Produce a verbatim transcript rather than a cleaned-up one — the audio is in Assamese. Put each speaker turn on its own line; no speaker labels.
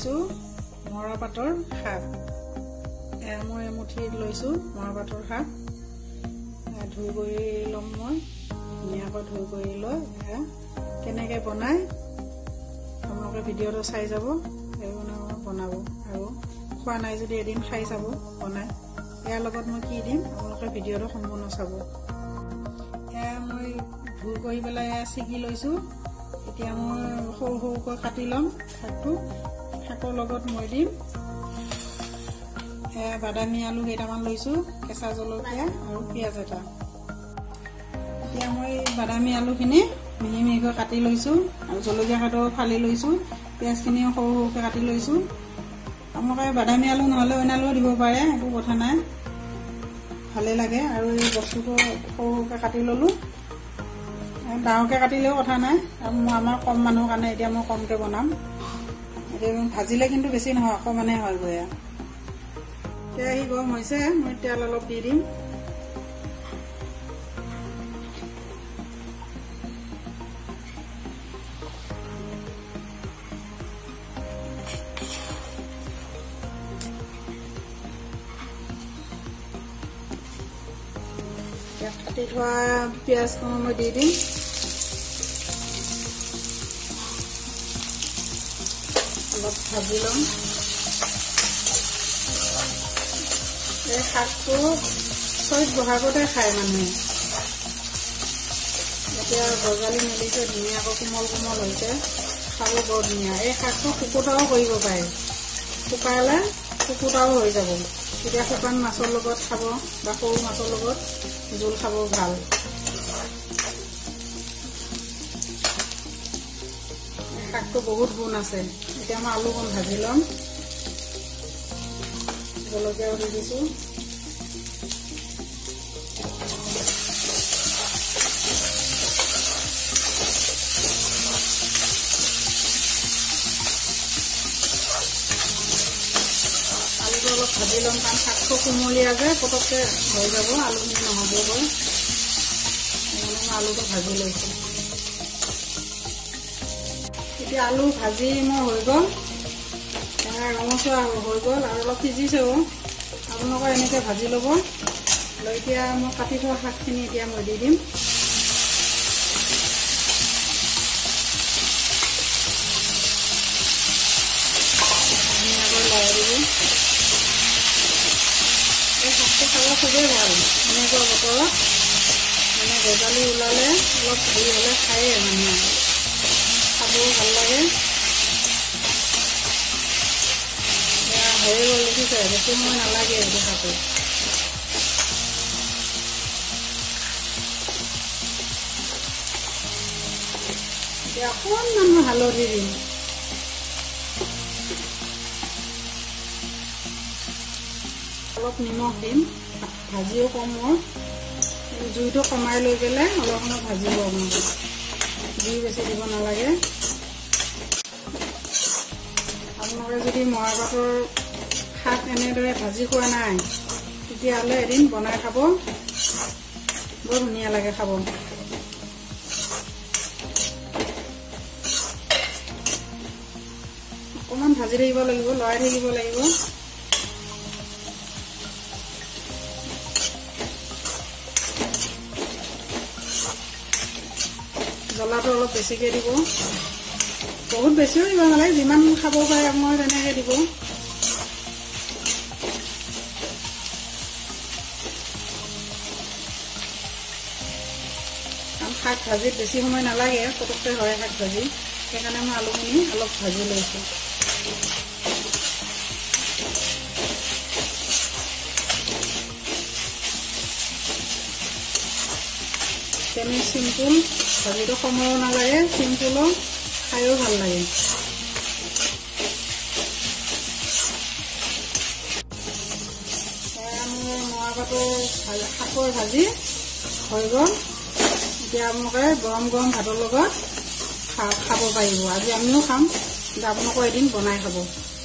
লৈছো মৰা পাতৰ শাক এয়া মই এমুঠি লৈছো মৰা পাতৰ শাক ধুই কৰি লম মই ধুনীয়াকৈ ধুই কৰি লৈ এয়া কেনেকৈ বনাই আপোনালোকে ভিডিঅ'টো চাই যাব এইবোৰ বনাব আৰু খোৱা নাই যদি এদিন খাই চাব বনাই ইয়াৰ লগত মই কি দিম আপোনালোকে ভিডিঅ'টো সম্পূৰ্ণ চাব এয়া মই ধুই কৰি পেলাই ছিগি লৈছো এতিয়া মই সৰু সৰুকৈ কাটি লম শাকটো শাকৰ লগত মই দিম এয়া বাদামী আলু কেইটামান লৈছো কেঁচা জলকীয়া আৰু পিঁয়াজ এটা এতিয়া মই বাদামী আলুখিনি মিহি মিহিকৈ কাটি লৈছো আৰু জলকীয়া কাটো ফালি লৈছো পিঁয়াজখিনিও সৰু সৰুকৈ কাটি লৈছো আপোনালোকে বাদামী আলু নহ'লে অন্য আলুও দিব পাৰে একো কথা নাই ভালে লাগে আৰু এই বস্তুটো সৰু সৰুকৈ কাটি ললো ডাঙৰকৈ কাটিলেও কথা নাই আমাৰ কম মানুহৰ কাৰণে এতিয়া মই কমকৈ বনাম এতিয়া ভাজিলে কিন্তু বেছি নহয় অকণমানে হয় গৈ কেৰাহী গৰম হৈছে মই তেল অলপ দি দিম কাটি থোৱা পিঁয়াজকণ মই দি দিম অলপ ভাজি ল'ম এই শাকটো চৈত বহাগতে খায় মানুহে এতিয়া গজালি মেলিছে ধুনীয়াকৈ কোমল কোমল হৈছে খাব বৰ ধুনীয়া এই শাকটো শুকুতাও কৰিব পাৰে শুকালে শুকুতাও হৈ যাব তেতিয়া শুকান মাছৰ লগত খাব বা সৰু মাছৰ লগত জোল খাব ভাল শাকটো বহুত গুণ আছে এতিয়া মই আলুকণ ভাজি ল'ম জলকীয়াও দি দিছোঁ আলুটো অলপ ভাজি ল'ম কাৰণ শাকটো কোমলীয়া যে পটককৈ হৈ যাব আলুখিনি নহ'বগৈ সেইকাৰণে মই আলুটো ভাজি লৈছোঁ এতিয়া আলু ভাজি মোৰ হৈ গ'ল ৰঙচুৱা হৈ গ'ল আৰু অলপ সিজিছেও আপোনালোকে এনেকৈ ভাজি ল'ব লৈ এতিয়া মই কাটি থোৱা শাকখিনি এতিয়া মই দি দিম ধুনীয়াকৈ লৰাই দিব এই শাকটো খাব খুবেই ভাল এনেকুৱা বতৰত মানে গজালি ওলালে অলপ হেৰি হ'লে খায়ে মানুহে খাবও ভাল লাগে হৈ গ'ল দেখিছে বেছি সময় নালাগে এইটো শাকটো এতিয়া অকণমান মই হালধি দিম অলপ নিমখ দিম ভাজিও কম মই জুইটো কমাই লৈ পেলাই অলপ সময় ভাজিব আপোনালোকে জুই বেছি দিব নালাগে আপোনালোকে যদি মৰা পাতৰ শাক এনেদৰে ভাজি খোৱা নাই তেতিয়াহ'লে এদিন বনাই খাব বৰ ধুনীয়া লাগে খাব অকণমান ভাজি থাকিব লাগিব লৰাই থাকিব লাগিব জ্বলাটো অলপ বেছিকৈ দিব বহুত বেছিও দিব নালাগে যিমান খাব পাৰে মই তেনেকৈ দিব শাক ভাজিত বেছি সময় নালাগে পটককৈ হয় শাক ভাজি সেইকাৰণে মই আলুখিনি অলপ ভাজি লৈছোঁ তেনে চিম্পুল ভাজিটো সময়ো নালাগে চিম্পুলো খায়ো ভাল লাগে মোৰ মৰা পাতৰ শাকৰ ভাজি হৈ গ'ল এতিয়া আপোনালোকে গৰম গৰম ভাতৰ লগত খাব পাৰিব আজি আমিও খাম আপোনালোকে এদিন বনাই খাব